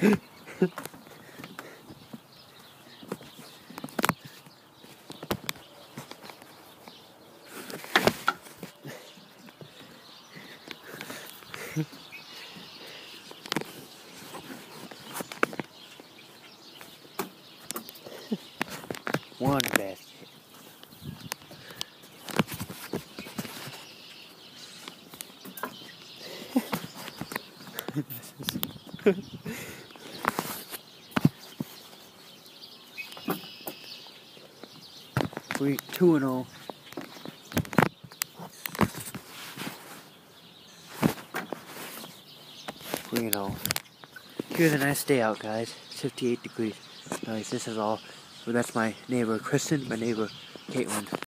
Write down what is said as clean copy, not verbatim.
One basket. We 2-0. Here's a nice day out, guys. 58 degrees. Nice. This is all. Well, that's my neighbor Kristen, my neighbor Caitlin.